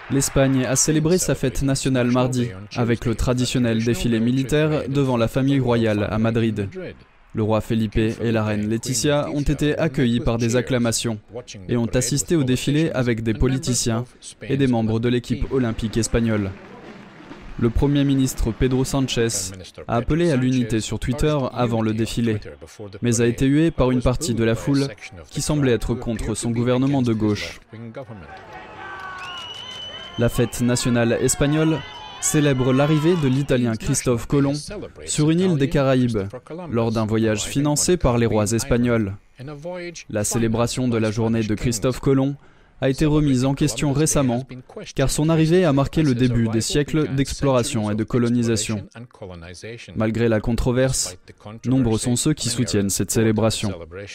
L'Espagne a célébré sa fête nationale mardi, avec le traditionnel défilé militaire devant la famille royale à Madrid. Le roi Felipe et la reine Laetitia ont été accueillis par des acclamations et ont assisté au défilé avec des politiciens et des membres de l'équipe olympique espagnole. Le Premier ministre Pedro Sánchez a appelé à l'unité sur Twitter avant le défilé, mais a été hué par une partie de la foule qui semblait être contre son gouvernement de gauche. La fête nationale espagnole célèbre l'arrivée de l'Italien Christophe Colomb sur une île des Caraïbes, lors d'un voyage financé par les rois espagnols. La célébration de la journée de Christophe Colomb a été remise en question récemment, car son arrivée a marqué le début des siècles d'exploration et de colonisation. Malgré la controverse, nombreux sont ceux qui soutiennent cette célébration.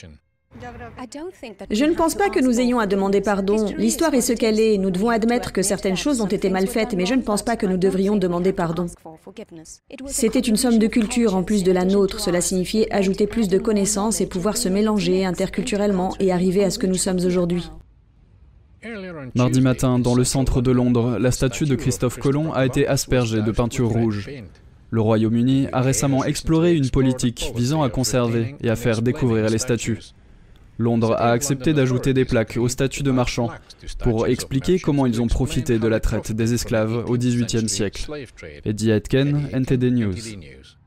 Je ne pense pas que nous ayons à demander pardon. L'histoire est ce qu'elle est. Nous devons admettre que certaines choses ont été mal faites, mais je ne pense pas que nous devrions demander pardon. C'était une somme de culture en plus de la nôtre. Cela signifiait ajouter plus de connaissances et pouvoir se mélanger interculturellement et arriver à ce que nous sommes aujourd'hui. Mardi matin, dans le centre de Londres, la statue de Christophe Colomb a été aspergée de peinture rouge. Le Royaume-Uni a récemment exploré une politique visant à conserver et à faire découvrir les statues. Londres a accepté d'ajouter des plaques aux statues de marchands pour expliquer comment ils ont profité de la traite des esclaves au XVIIIe siècle. Eddie Aitken, NTD News.